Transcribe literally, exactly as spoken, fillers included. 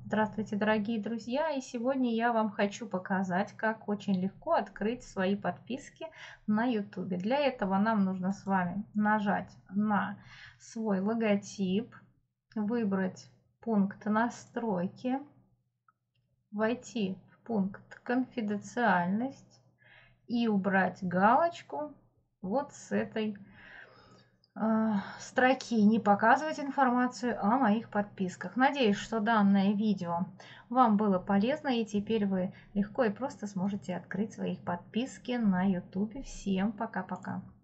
Здравствуйте, дорогие друзья! И сегодня я вам хочу показать, как очень легко открыть свои подписки на YouTube. Для этого нам нужно с вами нажать на свой логотип, выбрать пункт «Настройки», войти в пункт «Конфиденциальность» и убрать галочку вот с этой строки «Не показывать информацию о моих подписках». Надеюсь, что данное видео вам было полезно, и теперь вы легко и просто сможете открыть свои подписки на YouTube. Всем пока-пока!